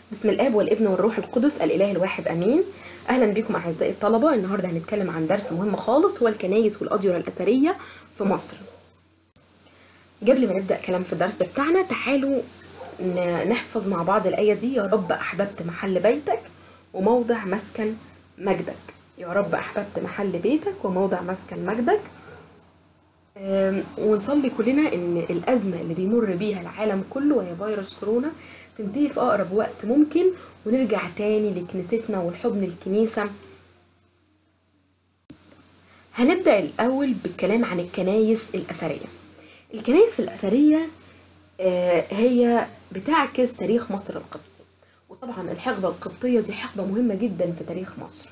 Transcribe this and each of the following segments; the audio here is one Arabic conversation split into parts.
بسم الآب والابن والروح القدس الإله الواحد أمين. أهلا بكم أعزائي الطلبة. النهاردة هنتكلم عن درس مهم خالص، هو الكنايس والأديرة الأثرية في مصر. قبل ما نبدأ كلام في الدرس بتاعنا، تعالوا نحفظ مع بعض الآية دي: يا رب أحببت محل بيتك وموضع مسكن مجدك. يا رب أحببت محل بيتك وموضع مسكن مجدك. ونصلي كلنا ان الازمه اللي بيمر بيها العالم كله وهي فيروس كورونا تنتهي في اقرب وقت ممكن، ونرجع تاني لكنيستنا والحضن الكنيسه. هنبدا الاول بالكلام عن الكنايس الاثريه. الكنايس الاثريه هي بتعكس تاريخ مصر القبطي، وطبعا الحقبه القبطيه دي حقبه مهمه جدا في تاريخ مصر،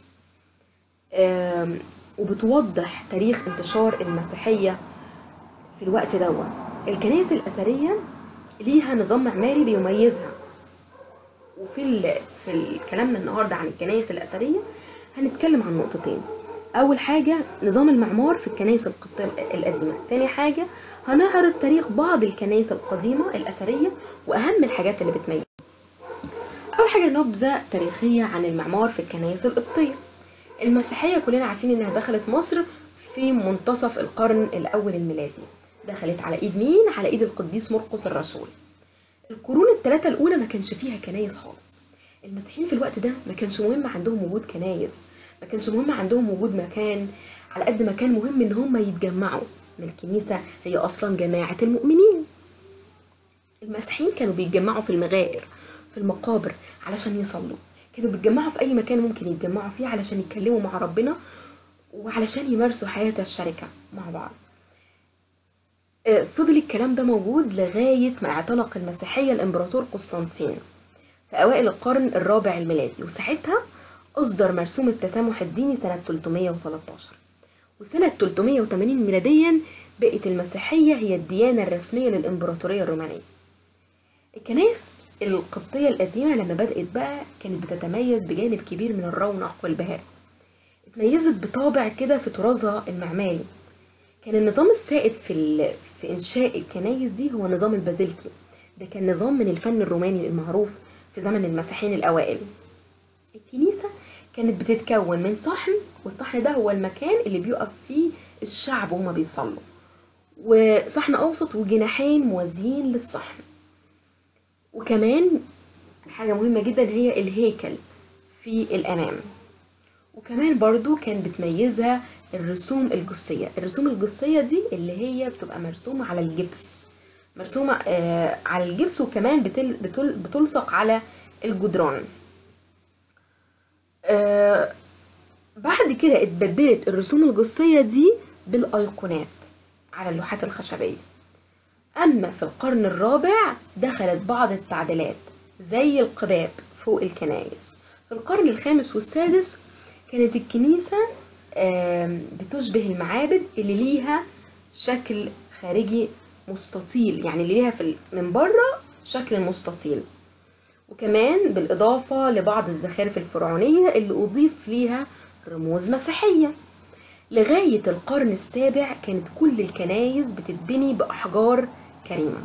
وبتوضح تاريخ انتشار المسيحيه في الوقت دوت. الكنائس الأثرية ليها نظام معماري بيميزها، في كلامنا النهارده عن الكنائس الأثرية هنتكلم عن نقطتين. أول حاجة نظام المعمار في الكنائس القبطية القديمة. تاني حاجة هنعرض تاريخ بعض الكنائس القديمة الأثرية وأهم الحاجات اللي بتميزها. أول حاجة نبذة تاريخية عن المعمار في الكنائس القبطية. المسيحية كلنا عارفين إنها دخلت مصر في منتصف القرن الأول الميلادي. دخلت على ايد مين؟ على ايد القديس مرقس الرسول. القرون الثلاثه الاولى ما كانش فيها كنايس خالص. المسيحيين في الوقت ده ما كانش مهم عندهم وجود كنايس، ما كانش مهم عندهم وجود مكان، على قد ما كان مهم ان هم يتجمعوا. من الكنيسه هي اصلا جماعه المؤمنين. المسيحيين كانوا بيتجمعوا في المغائر، في المقابر، علشان يصلوا. كانوا بيتجمعوا في اي مكان ممكن يتجمعوا فيه علشان يتكلموا مع ربنا، وعلشان يمارسوا حياه الشركه مع بعض. فضل الكلام ده موجود لغاية ما اعتنق المسيحية الإمبراطور قسطنطين في أوائل القرن الرابع الميلادي، وساعتها أصدر مرسوم التسامح الديني سنة 313. وسنة 380 ميلاديا بقت المسيحية هي الديانة الرسمية للإمبراطورية الرومانية. الكنائس القبطية القديمة لما بدأت بقى كانت بتتميز بجانب كبير من الرونق والبهاء. اتميزت بطابع كده في طرازها المعماري. كان النظام السائد في إنشاء الكنايس دي هو نظام البازيليكي. ده كان نظام من الفن الروماني المعروف في زمن المسيحيين الأوائل. الكنيسة كانت بتتكون من صحن، والصحن ده هو المكان اللي بيقف فيه الشعب وهما بيصلوا، وصحن أوسط وجناحين موازيين للصحن. وكمان حاجة مهمة جدا هي الهيكل في الأمام. وكمان برضو كان بتميزها الرسوم الجصية. الرسوم الجصية دي اللي هي بتبقى مرسومة على الجبس، مرسومة على الجبس، وكمان بتلصق على الجدران. بعد كده اتبدلت الرسوم الجصية دي بالأيقونات على اللوحات الخشبية. أما في القرن الرابع دخلت بعض التعديلات زي القباب فوق الكنائس. في القرن الخامس والسادس كانت الكنيسة بتشبه المعابد اللي ليها شكل خارجي مستطيل، يعني اللي ليها من بره شكل مستطيل، وكمان بالإضافة لبعض الزخارف الفرعونية اللي أضيف ليها رموز مسيحية. لغاية القرن السابع كانت كل الكنايس بتتبني بأحجار كريمة.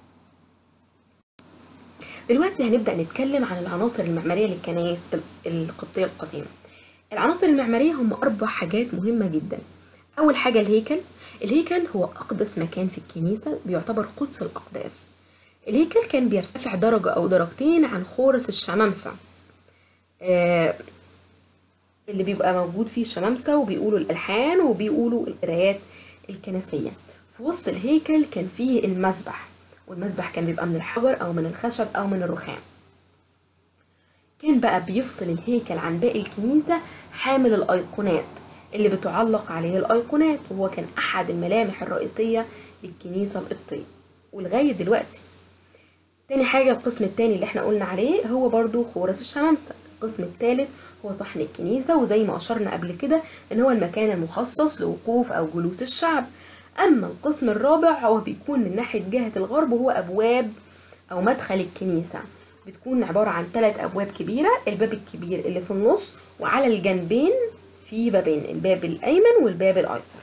دلوقتي هنبدأ نتكلم عن العناصر المعمارية للكنايس القبطية القديمة. العناصر المعمارية هم 4 حاجات مهمة جدا. أول حاجة الهيكل. الهيكل هو أقدس مكان في الكنيسة، بيعتبر قدس الأقداس. الهيكل كان بيرتفع درجة أو درجتين عن خورس الشمامسة، اللي بيبقى موجود فيه الشمامسة وبيقولوا الألحان وبيقولوا القرايات الكنسية. في وسط الهيكل كان فيه المسبح، والمسبح كان بيبقى من الحجر أو من الخشب أو من الرخام. كان بقى بيفصل الهيكل عن باقي الكنيسة حامل الأيقونات اللي بتعلق عليه الأيقونات، وهو كان أحد الملامح الرئيسية للكنيسة القبطية ولغاية دلوقتي. تاني حاجة القسم التاني اللي احنا قلنا عليه هو برضو خورس الشمامسة. القسم الثالث هو صحن الكنيسة، وزي ما أشرنا قبل كده ان هو المكان المخصص لوقوف أو جلوس الشعب. أما القسم الرابع هو بيكون من ناحية جهة الغرب، وهو أبواب أو مدخل الكنيسة. بتكون عبارة عن 3 أبواب كبيرة، الباب الكبير اللي في النص، وعلى الجنبين في بابين، الباب الأيمن والباب الأيسر.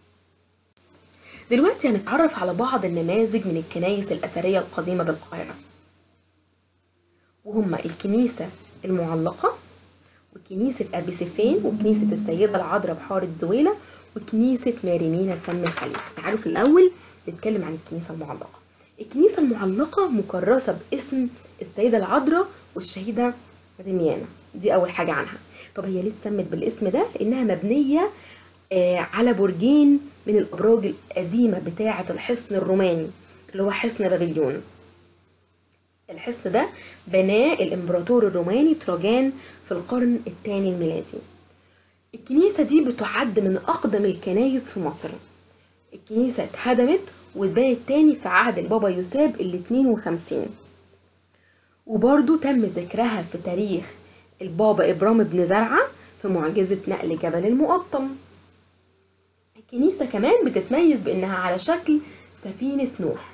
دلوقتي هنتعرف على بعض النماذج من الكنائس الأثرية القديمة بالقاهرة. وهما الكنيسة المعلقة، وكنيسة أبي سيفين، وكنيسة السيدة العذراء بحارة زويلة، وكنيسة ماريمينا بفم الخليل. تعالوا في الأول نتكلم عن الكنيسة المعلقة. الكنيسة المعلقة مكرسة باسم السيدة العذراء والشهيدة دميانة، دي أول حاجة عنها. طب هي ليه اتسمت بالاسم ده؟ لأنها مبنية على برجين من الأبراج القديمة بتاعة الحصن الروماني اللي هو حصن بابليون. الحصن ده بناه الإمبراطور الروماني تراجان في القرن الثاني الميلادي. الكنيسة دي بتعد من أقدم الكنايس في مصر. الكنيسة اتهدمت واتبنت تاني في عهد البابا يوساب ال52، وبرضو تم ذكرها في تاريخ البابا إبرام بن زرعة في معجزة نقل جبل المقطم. الكنيسة كمان بتتميز بأنها على شكل سفينة نوح،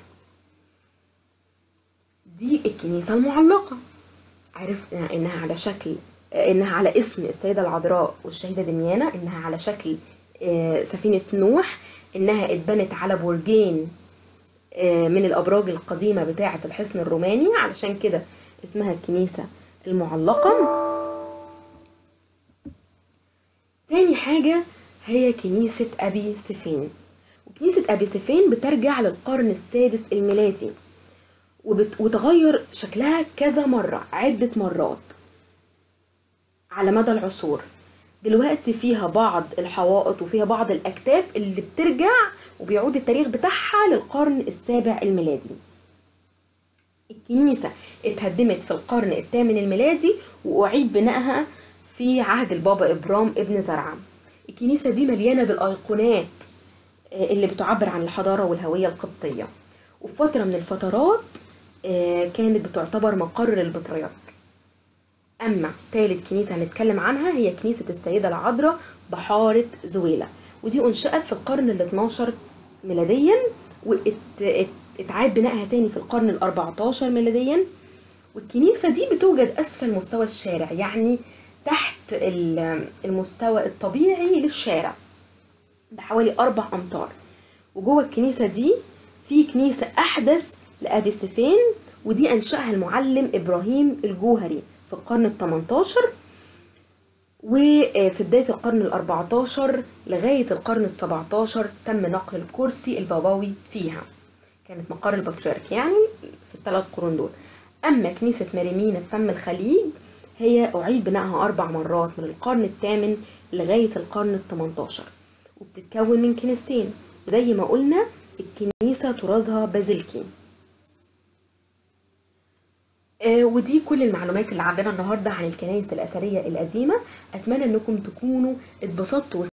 دي الكنيسة المعلقة. عرفنا إنها على اسم السيدة العذراء والشهيدة دميانة، إنها على شكل سفينة نوح، إنها اتبنت على برجين من الأبراج القديمة بتاعة الحصن الروماني، علشان كده اسمها الكنيسة المعلقة. تاني حاجة هي كنيسة أبي سيفين. وكنيسة أبي سيفين بترجع للقرن السادس الميلادي، وتغير شكلها كذا مرة، عدة مرات على مدى العصور. دلوقتي فيها بعض الحوائط وفيها بعض الأكتاف اللي بترجع وبيعود التاريخ بتاعها للقرن السابع الميلادي. الكنيسة اتهدمت في القرن الثامن الميلادي وأعيد بنائها في عهد البابا إبرام ابن زرعة. الكنيسة دي مليانة بالأيقونات اللي بتعبر عن الحضارة والهوية القبطية، وفي فترة من الفترات كانت بتعتبر مقر للبطريرك. أما ثالث كنيسة هنتكلم عنها هي كنيسة السيدة العذراء بحارة زويلة، ودي أنشأت في القرن ال12 ميلاديا، واتعاد بنائها تاني في القرن ال14 ميلاديا. والكنيسة دي بتوجد أسفل مستوى الشارع، يعني تحت المستوى الطبيعي للشارع بحوالي 4 أمتار. وجوه الكنيسة دي في كنيسة أحدث لأبي سيفين، ودي أنشأها المعلم إبراهيم الجوهري في القرن ال18، وفي بداية القرن ال14 لغاية القرن ال17 تم نقل الكرسي البابوي فيها، كانت مقر البطريرك يعني في ال3 قرون دول. أما كنيسة ماريمينا بفم الخليج هي أعيد بنائها 4 مرات من القرن الثامن لغاية القرن ال18، وبتتكون من كنيستين زي ما قلنا. الكنيسة طرازها بازلكي. ودي كل المعلومات اللي عندنا النهاردة عن الكنائس الأثرية القديمة. أتمنى أنكم تكونوا اتبسطتوا